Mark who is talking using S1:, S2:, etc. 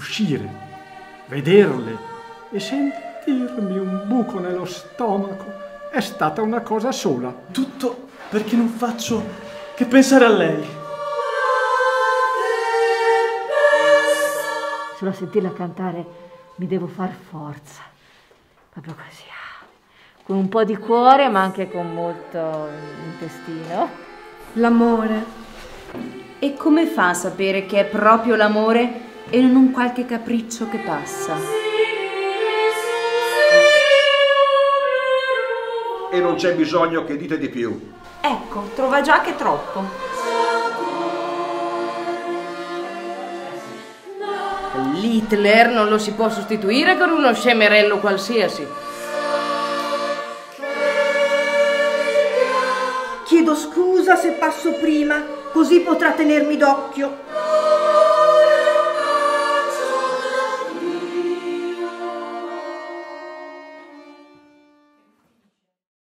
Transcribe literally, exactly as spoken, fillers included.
S1: uscire, vederle e sentirmi un buco nello stomaco è stata una cosa sola.
S2: Tutto perché non faccio che pensare a lei.
S3: Solo a sentirla cantare mi devo far forza, proprio così, con un po' di cuore ma anche con molto intestino.
S4: L'amore.
S5: E come fa a sapere che è proprio l'amore e non un qualche capriccio che passa?
S6: E non c'è bisogno che dite di più.
S4: Ecco, trova già che è troppo.
S7: L'Hitler non lo si può sostituire con uno scemerello qualsiasi.
S8: Chiedo scusa se passo prima, così potrà tenermi d'occhio.